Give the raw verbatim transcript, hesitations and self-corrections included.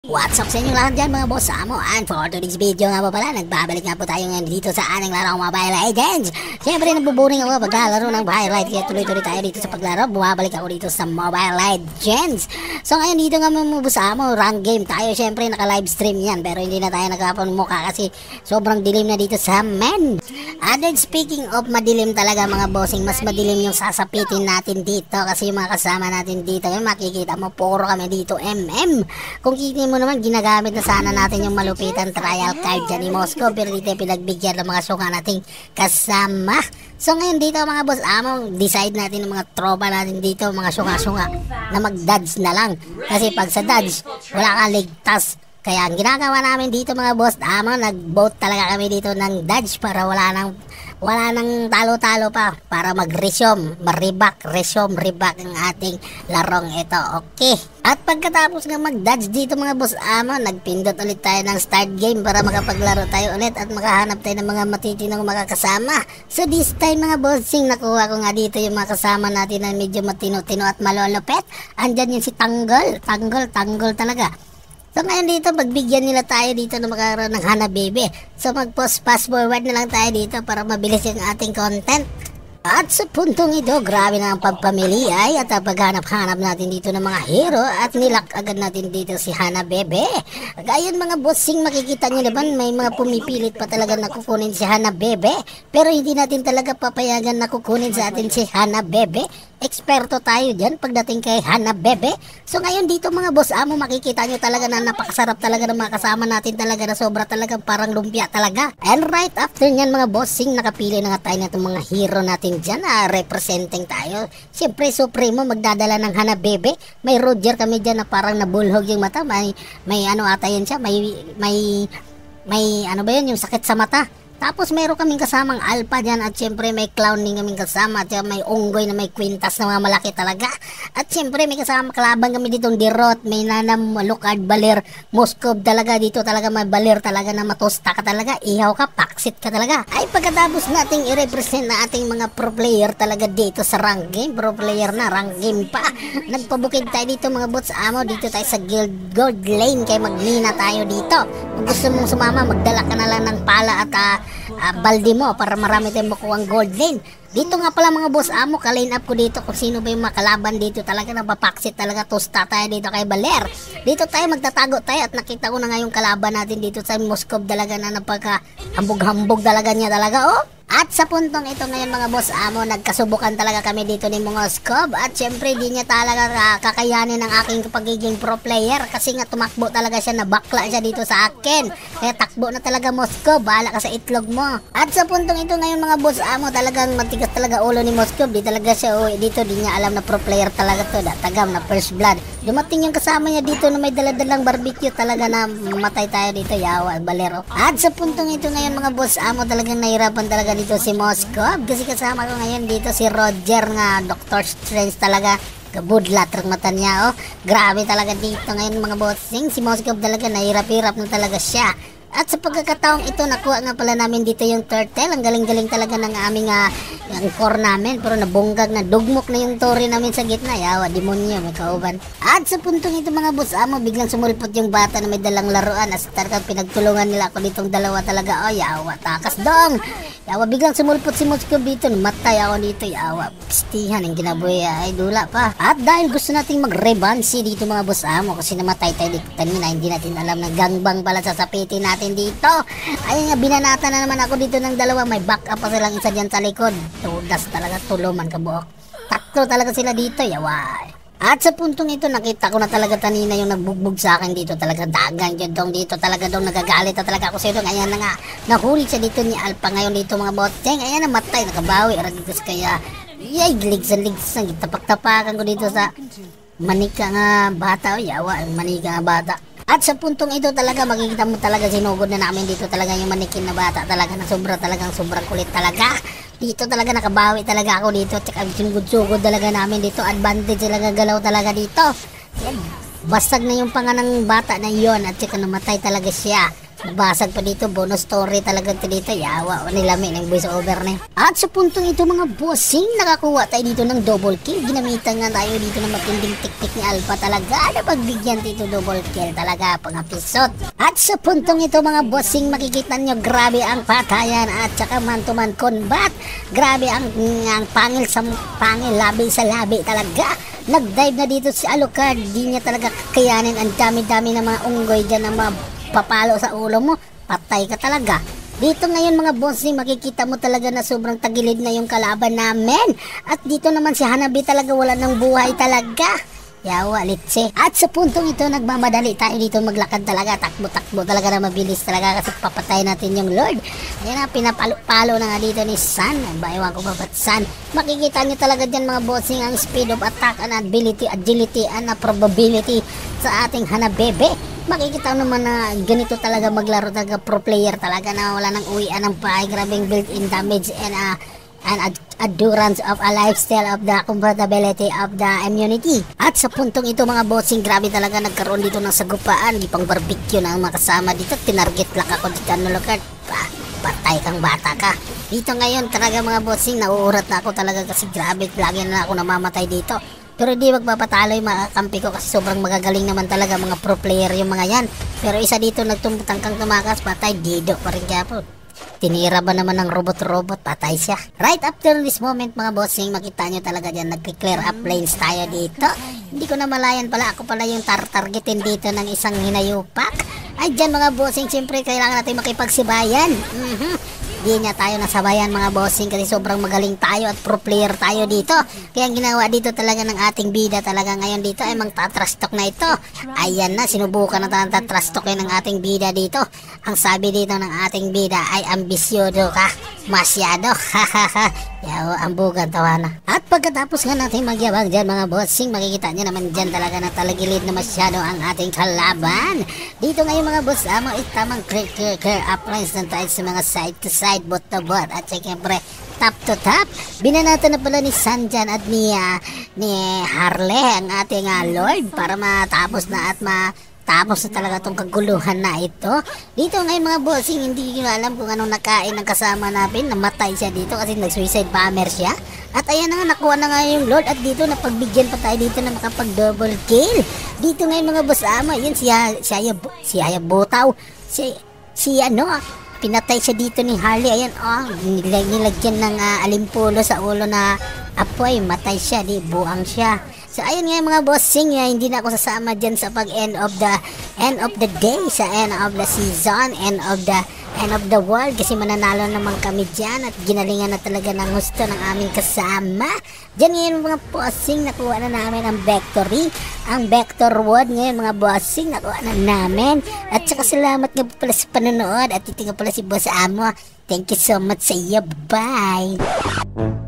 What's up sa inyo lahat dyan mga boss amo, and for today's video nga po pala, nagbabalik nga po tayo ngayon dito sa ating larong Mobile Legends. Siyempre nagbuburing ako paglalaro ng Firelight, kaya tuloy-tuloy tayo dito sa paglaro. Bumabalik ako dito sa Mobile Legends. So ngayon dito nga mga boss amo, rank game tayo. Siyempre naka-livestream yan, pero hindi na tayo nagpapamukha kasi sobrang dilim na dito sa men. And then speaking of madilim talaga mga bossing, mas madilim yung sasapitin natin dito kasi yung mga kasama natin dito, yung makikita mo puro kami dito M M. Kung kitin mo naman, ginagamit na sana natin yung malupitan trial card dyan ni Moscow, pero dito pinagbigyan ng mga sunga nating kasama. So ngayon dito mga boss amo, decide natin ng mga tropa natin dito, mga sunga-sunga, na mag-dodge na lang. Kasi pag sa dodge, wala kang ligtas. Kaya ang ginagawa namin dito mga boss amo, nag-vote talaga kami dito ng dodge para wala nang wala nang talo-talo pa, para mag-resume, ma-reback, resume, reback ang ating larong ito. Okay. At pagkatapos nga mag-dodge dito mga boss amo, nagpindot ulit tayo ng start game para makapaglaro tayo ulit at makahanap tayo ng mga matitinong makakasama. So this time mga bossing, nakuha ko nga dito yung mga kasama natin na medyo matino-tino at malolopet. Andyan yung si Tanggol, Tanggol, Tanggol talaga. So ngayon dito, pagbigyan nila tayo dito na magkaroon ng Hanabibi. So mag-post fast forward na lang tayo dito para mabilis yung ating content. At sa puntong ito, grabe na ang pagpamili ay at paghanap-hanap natin dito ng mga hero at nilak agad natin dito si Hanabibi. Gayon mga bossing, makikita nyo naman may mga pumipilit pa talaga na kukunin si Hanabibi. Pero hindi natin talaga papayagan na kukunin sa atin si Hanabibi. Eksperto tayo dyan pagdating kay Hanabibi. So ngayon dito mga boss amo, makikita nyo talaga na napakasarap talaga ng mga kasama natin talaga na sobra talaga parang lumpia talaga. And right after nyan mga bossing, nakapili na nga tayo na itong mga hero natin dyan na representing tayo. Siyempre Supremo magdadala ng Hanabibi. May Roger kami dyan na parang nabulhog yung mata. May, may ano ata yun siya, may, may, may ano ba yun, yung sakit sa mata. Tapos mayroon kaming kasamang alpha dyan at syempre may clown din kaming kasama at may unggoy na may kwintas na mga malaki talaga. At syempre may kasama kalaban kami ditong Dirot, may Nanam, Lucard, Baler, Moscow talaga dito talaga may Baler talaga na matosta ka talaga, ihaw ka, paksit ka talaga. Ay pagkatapos nating i-represent na ating mga pro player talaga dito sa rank game, pro player na, rank game pa. Nagpabukid tayo dito mga bots amo, dito tayo sa Guild Gold Lane kay magnina tayo dito. Kung gusto mong sumama, magdala ka na lang ng pala at uh, Uh, balde mo para marami tayong makuha ang gold lane. Dito nga pala mga boss amo, ka-line up ko dito kung sino ba yung makalaban dito talaga na papaksit talaga, tosta tayo dito kay Baler. Dito tayo magtatago tayo at nakita ko na nga yung kalaban natin dito sa Moscow talaga na napaka hambog-hambog talaga niya talaga oh. At sa puntong ito ngayon mga boss amo, nagkasubukan talaga kami dito ni Moscow at syempre di niya talaga kakayanin ang aking pagiging pro player kasi nga tumakbo talaga siya, na bakla siya dito sa akin. Kaya takbo na talaga Moscow, bahala ka sa itlog mo. At sa puntong ito ngayon mga boss amo, talagang matigas talaga ulo ni Moscow, di talaga siya uwi dito, di niya alam na pro player talaga to, da, tagam na first blood. Dumating yung kasama niya dito na may daladalang barbecue talaga na matay tayo dito, yawa, balero. At sa puntong ito ngayon mga boss amo, talagang nahirapan talaga dito si Moscow kasi kasama ko ngayon dito si Roger nga Doctor Strange talaga, kabudlat ang mata niya oh. Grabe talaga dito ngayon mga bossing, si Moscow talaga nahirap-hirap na talaga siya. At sa pagkakataong ito, nakuha nga pala namin dito yung turtle. Ang galing-galing talaga ng aming uh, yung core namin. Pero nabunggag na, dugmok na yung tori namin sa gitna. Yawa, demonyo, may kauban. At sa puntong ito mga boss amo, biglang sumulpot yung bata na may dalang laruan. As talagang pinagtulungan nila ako ditong dalawa talaga. Oh, yawa, takas dong. Yawa, biglang sumulpot si Moscow dito. Matay ako dito, yawa. Pistihan ang ginabuhi, ay dula pa. At dahil gusto nating mag-rebansi dito mga boss amo, kasi namatay tayo dito kanina, hindi natin alam na gangbang pala sasapitin natin dito. Ayun nga, binanata na naman ako dito ng dalawa. May backup pa silang isa dyan sa likod. Tudas talaga, tuluman kabuok. Tatlo talaga sila dito, yaway. At sa puntong ito, nakita ko na talaga tanina yung nagbugbog sa akin dito. Talaga dagan dyan dong dito. Talaga dong nagagalit na talaga ako sa ito. Ayan na nga, nahuli siya dito ni Alpha ngayon dito mga boteng. Ayan na, matay, nakabawi. Radigas kaya, yay, ligsan-ligsan. Tapak-tapakan ko dito sa manika nga bata. O yawa, manika nga bata. At sa puntong ito talaga, makikita mo talaga sinugod na namin dito talaga yung manikin na bata talaga na sobra talagang sobrang kulit talaga. Dito talaga nakabawi talaga ako dito, tsaka sinugod-sugod talaga namin dito, advantage talaga galaw talaga dito. Yan, basag na yung panganang bata na yon at tsaka namatay talaga siya. Nabasag pa dito, bonus story talaga ito dito. Yawa, nilami ng voice over na yun. At sa puntong ito mga bossing, nakakuha tayo dito ng double kill. Ginamitan nga tayo dito ng matinding tiktik ni Alpha talaga. Na pagbigyan dito double kill talaga, pangapisot. At sa puntong ito mga bossing, makikita nyo grabe ang patayan at saka man to man combat. Grabe ang, ang pangil sa pangil, labi sa labi talaga. Nag-dive na dito si Alucard, di niya talaga kakayanin. Ang dami-dami ng mga unggoy dyan na mga papalo sa ulo mo, patay ka talaga. Dito ngayon mga bossing, makikita mo talaga na sobrang tagilid na yung kalaban namin. At dito naman si Hanabi talaga wala ng buhay talaga. Yawa, litse. At sa puntong ito, nagmamadali tayo dito maglakad talaga. Takbo-takbo talaga na mabilis talaga kasi papatay natin yung Lord. Ayan na, pinapalo-palo na nga dito ni Sun. Baywan ko ba ba't Sun? Makikita nyo talaga dyan mga bossing ang speed of attack and ability, agility and probability sa ating Hanabebe. Makikita naman na ganito talaga maglaro talaga, pro player talaga na wala nang uwian ng pahay. Grabing built-in damage and uh, and ad endurance of a lifestyle of the compatibility of the immunity. At sa puntong ito mga bossing, grabe talaga nagkaroon dito ng sagupaan. Di pang barbecue na ang makasama dito. Tinarget lang ako dito ng Alucard. Pa, patay kang bata ka. Dito ngayon talaga mga bossing, nauurat na ako talaga kasi grabe, lagi na ako namamatay dito. Pero di magpapatalo yung mga kampi ko kasi sobrang magagaling naman talaga mga pro player yung mga yan. Pero isa dito nagtumutangkang tumakas, patay, dido pa rin kaya po. Tinira ba naman ng robot-robot, patay siya. Right after this moment mga bossing, makita nyo talaga dyan, nag-clear up lanes tayo dito. Hindi ko na malayan pala, ako pala yung tar-targetin dito ng isang hinayupak. Ay dyan mga bossing, siyempre kailangan natin makipagsibayan. Mm-hmm. Di niya tayo nasabayan mga bossing kasi sobrang magaling tayo at pro player tayo dito. Kaya ang ginawa dito talaga ng ating bida talaga ngayon dito ay mang tatrastok na ito. Ayan na, sinubukan na tayo tatrastokin ng ating bida dito. Ang sabi dito ng ating bida ay ambisyodo ka. Masyado. Hahaha. Yaw, ang bugan tawa na. At pagkatapos nga natin magyabang dyan mga bossing, makikita nyo naman dyan talaga na talagilid na masyado ang ating kalaban. Dito ngayon mga boss, amo itamang clear clear clear up lines na tayo sa mga side to side, bot to bot. At siyempre, top to top. Binanata na pala ni Sanjan at ni, uh, ni Harley ang ating uh, Lord para matapos na at ma tapos na talaga itong kaguluhan na ito. Dito ngayon mga bossing, hindi ko alam kung anong nakain ng kasama natin. Namatay siya dito kasi nag-suicide bomber siya. At ayan na nga, nakuha na nga yung Lord. At dito napagbigyan pa tayo dito na makapag double kill. Dito ngayon mga boss ama, yun siya, siya, siya Botaw. Si, si ano, pinatay siya dito ni Harley. Ayan, oh, nilag, nilagyan ng uh, alimpulo sa ulo na apoy. Matay siya, di buang siya. So ayun nga mga bossing, uh, hindi na ako sasama dyan sa pag end of the end of the day, sa end of the season, end of the end of the world kasi mananalo naman kami dyan at ginalingan na talaga ng gusto ng aming kasama. Dyan ngayon mga bossing, nakuha na namin ang victory, ang vector wood ngayon mga bossing, nakuha na namin. At saka salamat nga pala sa panonood at ito nga pala si Boss Amo. Thank you so much sa iyo, bye!